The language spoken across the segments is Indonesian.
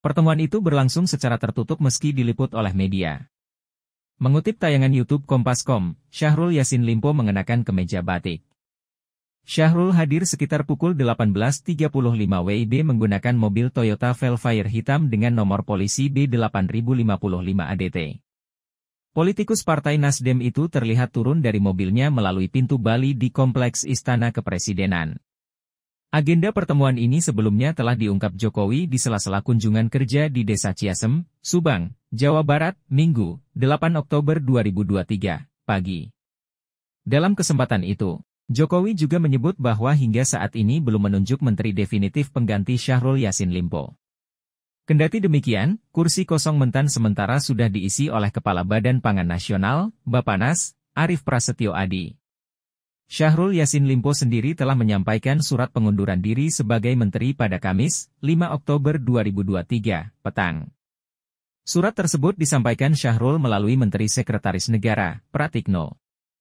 Pertemuan itu berlangsung secara tertutup meski diliput oleh media. Mengutip tayangan YouTube Kompas.com, Syahrul Yassin Limpo mengenakan kemeja batik. Syahrul hadir sekitar pukul 18.35 WIB menggunakan mobil Toyota Velfire hitam dengan nomor polisi B8055 ADT. Politikus Partai Nasdem itu terlihat turun dari mobilnya melalui pintu Bali di Kompleks Istana Kepresidenan. Agenda pertemuan ini sebelumnya telah diungkap Jokowi di sela-sela kunjungan kerja di Desa Ciasem, Subang, Jawa Barat, Minggu, 8 Oktober 2023, pagi. Dalam kesempatan itu, Jokowi juga menyebut bahwa hingga saat ini belum menunjuk menteri definitif pengganti Syahrul Yassin Limpo. Kendati demikian, kursi kosong mentan sementara sudah diisi oleh Kepala Badan Pangan Nasional, Bappenas, Arief Prasetyo Adi. Syahrul Yassin Limpo sendiri telah menyampaikan surat pengunduran diri sebagai menteri pada Kamis, 5 Oktober 2023, petang. Surat tersebut disampaikan Syahrul melalui Menteri Sekretaris Negara, Pratikno.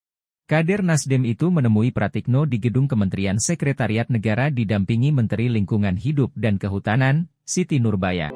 Kader Nasdem itu menemui Pratikno di gedung Kementerian Sekretariat Negara didampingi Menteri Lingkungan Hidup dan Kehutanan, Siti Nurbaya.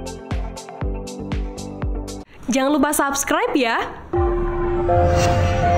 Jangan lupa subscribe ya!